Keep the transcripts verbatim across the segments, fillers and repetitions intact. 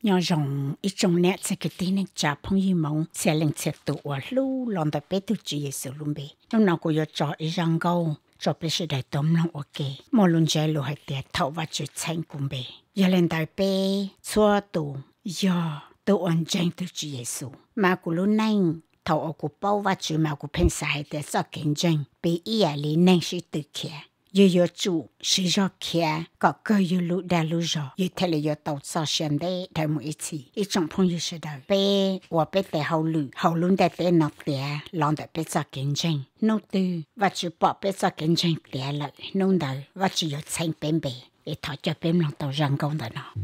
nhờ rồng ít trong nét sẽ cái tin này trả phong y mong sẽ lên sẽ tụ ở lu lòng tại bé tu chỉ sự luôn bé lúc nào cũng có cho ít răng câu cho bé sẽ đại tóm lòng ok mỗi lần chơi lu hay tiệt thâu và chuyện tranh cùng bé giờ lên tại bé xóa tụ giờ tụ ổn tranh tu chỉ sự mà cũng lúc này thâu ở cũng bao và chuyện mà cũng phèn sai để sao kinh doanh bé ý à lý nên sẽ tự kia yêu yêu chủ sử dụng kia có cơ yêu lũ đa lũ rồi yêu thế là yêu tàu sao xem đấy thay một ít gì ít trong phong yêu sự đời bé và bé tại hậu lũ hậu lũ tại tại nọ tại lòng tại bé sao kinh doanh nô tư và chỉ bỏ bé sao kinh doanh tại lại nông đời và chỉ yêu tranh bên bé để thọ cho bé lòng tàu răng công đó nó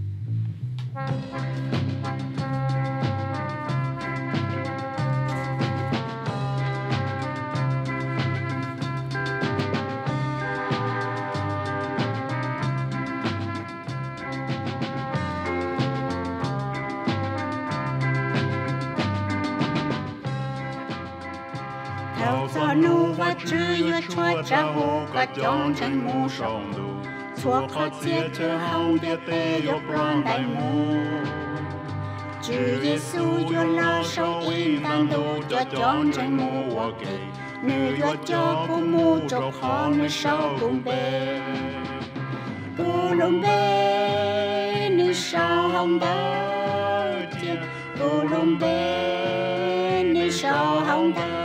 cho nu và chữ yêu chua cha hồ cả trong chân mu sông đủ chua khó chia chữ hồng địa tê yêu plan đại mu chữ Giêsu yêu la sâu in tan đủ cho trong chân mu wa kê nữ yêu cho cô mu cho khó nữ sâu cùng bê cô lông bê nữ sâu hồng đỡ chia cô lông bê nữ sâu hồng đỡ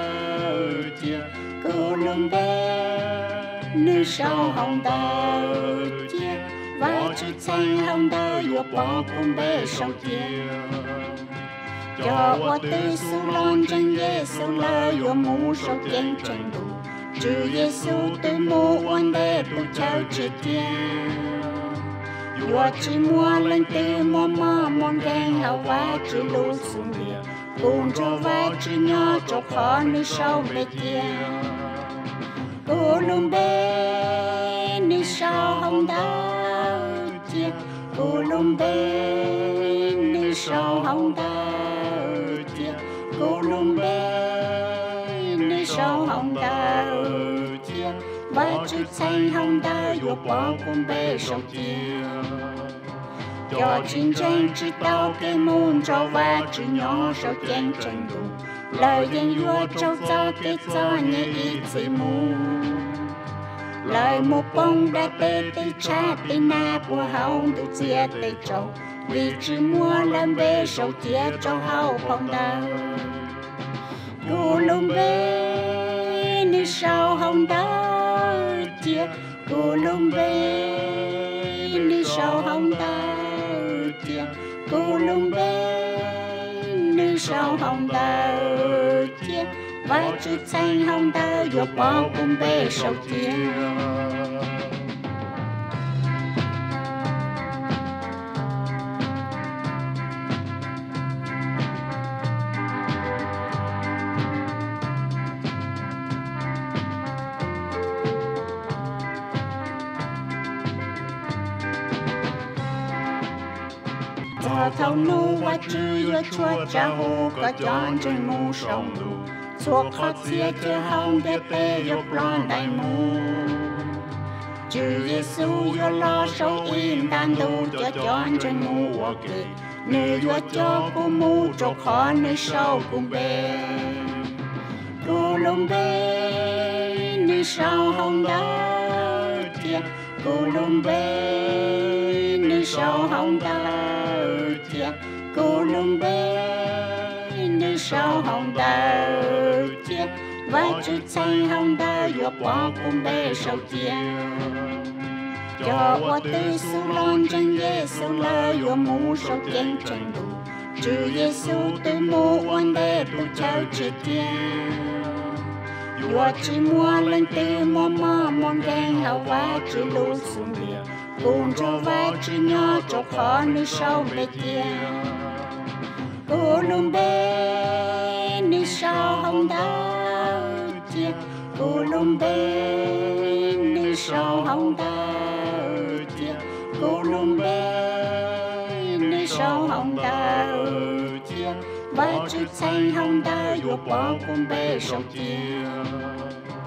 cô lông bé nữ sâu hồng đào chia và chữ xanh hồng đào yêu bỏ cùng bé sâu chia cho qua tư su lon chân Giêsu la yêu mu sâu chân chân đủ chữ Giêsu từ mu quan đề tu chào chữ kia yêu chữ mua lên từ mua mua mua đen hào và chữ lũ xuống địa cùng cho vai chữ nhỏ cho khó nữ sâu bé kia cô lông bé nữ sâu hồng đào chia cô lông bé nữ sâu hồng đào chia cô lông bé nữ sâu hồng đào chia vai chữ xanh hồng đào yêu bỏ cùng bé sâu chia cho chiến tranh chỉ tao cái môn cho và chữ nhỏ sau chiến tranh đủ lời dân vua châu cho cái cho như ít gì mù lời một bông đã tê tê cha tê na của hậu tự chia tê châu vì chỉ mua làm bê sầu chia cho hậu phong đào cô lông bê nữ sầu hồng đào chia cô lông bê nữ sầu hồng đào chia cô lông bê nữ sầu hồng đào chia và chữ xanh hồng đào yêu bỏ cùng bê sầu chia cho thâu nu và chữ yêu chua cha hồ có chọn trên mu sông đủ chua khó chia chữ hồng để tê yêu plan đại mu chữ Giêsu yêu lo sâu in tan đủ cho chọn trên mu wa kê nữ yêu cho cô mu cho khó nữ sâu cùng bê cô lông bê nữ sâu hồng đào chia cô lông bê nữ sâu hồng đào chia cô lông bê nữ sâu hồng đào chia và chữ xanh hồng đào yêu bỏ cùng bê sâu chia cho qua tư su lon chân Giêsu la yêu mu sâu chân chân đủ chữ Giêsu từ mu quan đề tu chào chữ kia yêu chỉ mua lên từ mua mua mua đen hào và chữ lũ xuống địa cùng cho vai chữ nhỏ cho khó nữ sâu bé kia cô lông bé nữ sâu hồng đào chia cô lông bé nữ sâu hồng đào chia cô lông bé nữ sâu hồng đào chia vai chữ xanh hồng đào yêu bỏ cùng bé sâu chia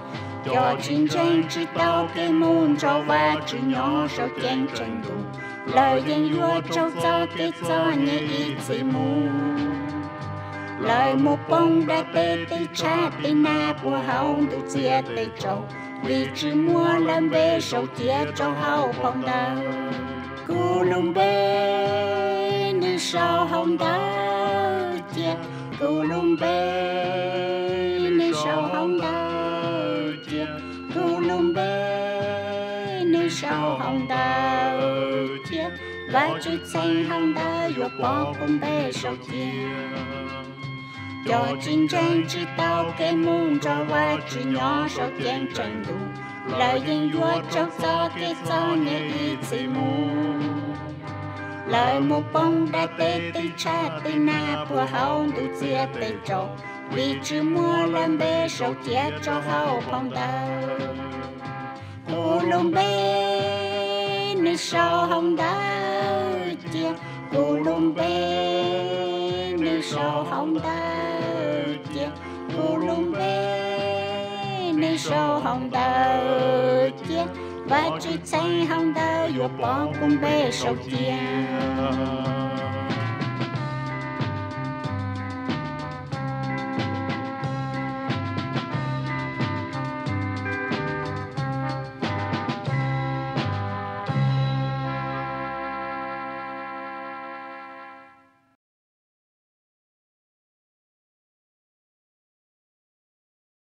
cho chiến tranh chỉ tao cái môn cho và chỉ nhỏ sau chiến tranh đủ lời dân vua châu cho cái cho nhẹ ít gì mù lời một bông đã tê tê cha tê na bùa hậu tự chia tê châu vì chỉ mua làm bê sầu chia cho hậu phong đào cô lùng bê nên sao hồng đào chia cô lùng bê nên sao hồng đào chia cô lùng bê nên sao hồng đào chia và chút xanh hồng đào vừa bỏ cùng bê sầu chia cho chiến tranh chỉ tao cái môn cho và chỉ nhỏ sau chiến tranh đủ lời dân vua châu cho cái cho nhẹ ít gì mù lời một bông đã tê tê cha tê na bùa hậu đủ chia tê châu vì chỉ mua làm bê sầu chia cho hậu phong đào cô lùng bê nên sao hồng đào chia cô lùng bê nên sao hồng đào chia cô lùng bê nên sao hồng đào chia và chút xanh hồng đào vừa bỏ cùng bê sầu chia